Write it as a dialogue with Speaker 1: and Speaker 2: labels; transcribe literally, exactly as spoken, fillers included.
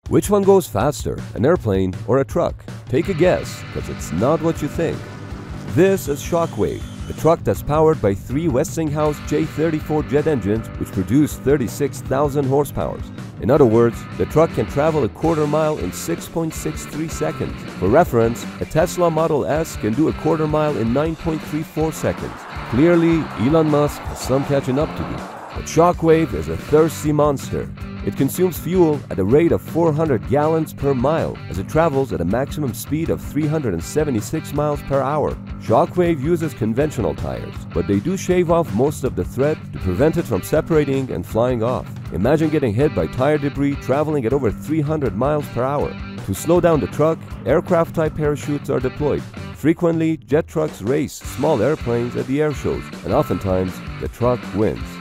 Speaker 1: Which one goes faster, an airplane or a truck? Take a guess, because it's not what you think. This is Shockwave, a truck that's powered by three Westinghouse J thirty-four jet engines which produce thirty-six thousand horsepower. In other words, the truck can travel a quarter mile in six point six three seconds. For reference, a Tesla Model S can do a quarter mile in nine point three four seconds. Clearly, Elon Musk has some catching up to do. But Shockwave is a thirsty monster. It consumes fuel at a rate of four hundred gallons per mile as it travels at a maximum speed of three hundred seventy-six miles per hour. Shockwave uses conventional tires, but they do shave off most of the thread to prevent it from separating and flying off. Imagine getting hit by tire debris traveling at over three hundred miles per hour. To slow down the truck, aircraft-type parachutes are deployed. Frequently, jet trucks race small airplanes at the air shows, and oftentimes, the truck wins.